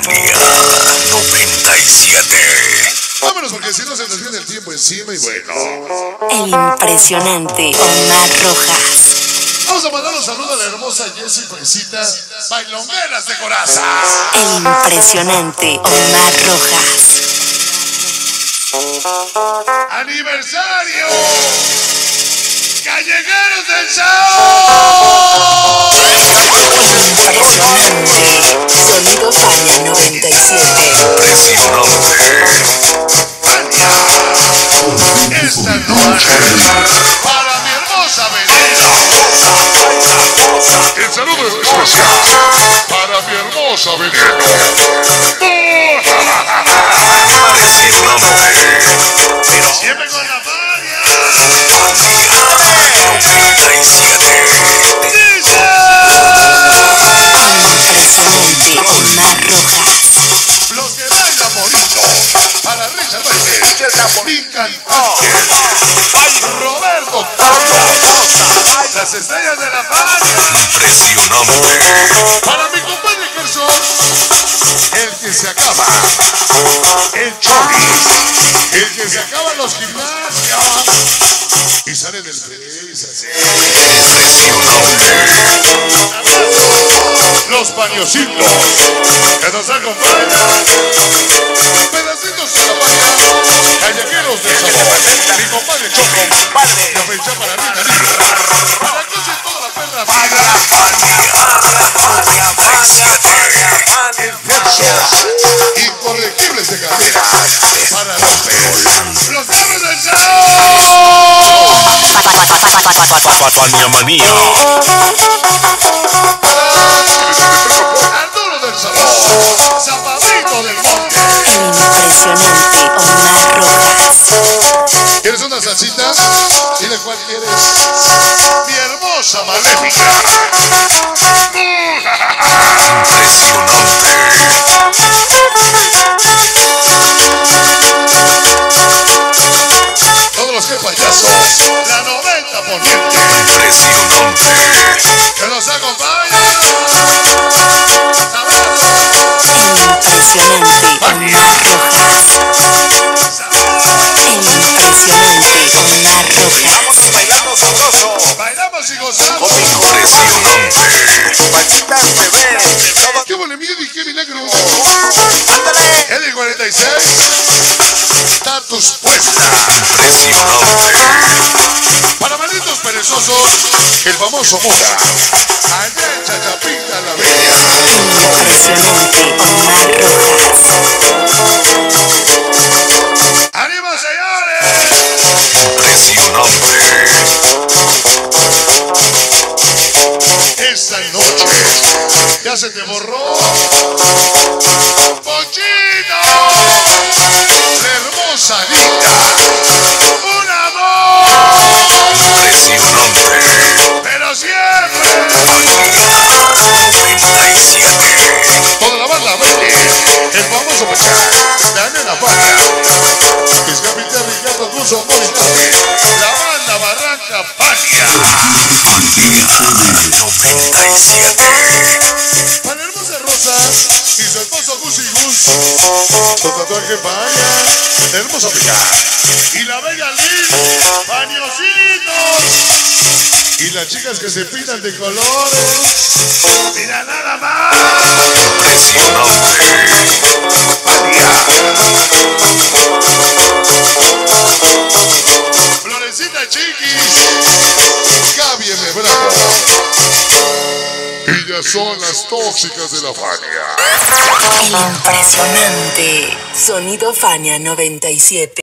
Fania 97. Vámonos porque si no se nos viene el tiempo encima y bueno. El impresionante Omar Rojas. Vamos a mandar un saludo a la hermosa Jessie Fresita, bailongueras de coraza. El impresionante Omar Rojas. ¡Aniversario! ¡Callejeros del Sao! Impresionante. Sonido Fania 97. Impresionante. Esta noche para mi hermosa Veneno. El saludo especial para mi hermosa Veneno. Pero siempre con la Fania. Impresionante Omar Rojas. Los que bailan bonito para Richard Vázquez, mi cantante Roberto Carlos, las estrellas de la Fania. Impresionante. Para mi compadre Gerson, el que se acaba, el Chori, el que se acaba los gimnasios y sale del país así. Los pañositos que nos acompañan, pedacitos de la Fania, callejeros del sabor, mi compadre Choco, la fecha para Rita Libre, para que se toda la perra Fania. Incorregibles de cadera para los perros del Sao. Fania Manía. Arturo del Sabor, Zapadito del Monte. El impresionante Omar Rojas. ¿Quieres una salsita? Dile cuál quieres. Mi hermosa maléfica. Todos los que payasos, la 90 poniente, que nos acompaña. El impresionante Omar Rojas. El impresionante Omar Rojas. Bailamos y gozamos. ¡Qué bolemio y qué milagro! El 46. Status puesta. Para malditos perezosos, el famoso Mora. Allá en Chachapinta la Bella. Impresionante Omar Rojas. ¡Ánimo, señores! Esta noche ya se te borró. ¡Pochino! La hermosa Anita. ¡Un amor! Pero siempre. Toda la banda verde. El famoso Pachá. La nena Fania. Mis capitán Ricardo Cruz, amor y Tati. La banda Barranca Fania. Para la hermosa Rosa y su esposo Gus y Gus. Su tatuaje Fania. La hermosa Pica. Y la bella Liz. Pañositos. Y las chicas que se pintan de colores. Mira nada más. Florecita Chiquis. Gaby M. Bravo. Ellas son las tóxicas de la Fania. El impresionante Sonido Fania 97.